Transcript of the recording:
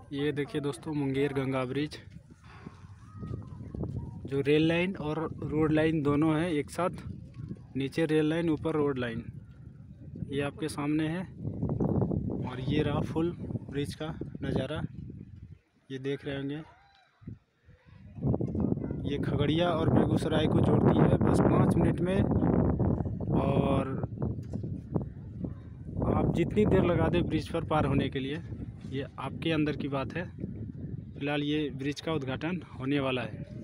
ये देखिए दोस्तों, मुंगेर गंगा ब्रिज, जो रेल लाइन और रोड लाइन दोनों है एक साथ। नीचे रेल लाइन, ऊपर रोड लाइन, ये आपके सामने है। और ये रहा फुल ब्रिज का नज़ारा, ये देख रहे होंगे। ये खगड़िया और बेगूसराय को जोड़ती है बस 5 मिनट में। और आप जितनी देर लगा दें ब्रिज पर पार होने के लिए, ये आपके अंदर की बात है। फिलहाल ये ब्रिज का उद्घाटन होने वाला है।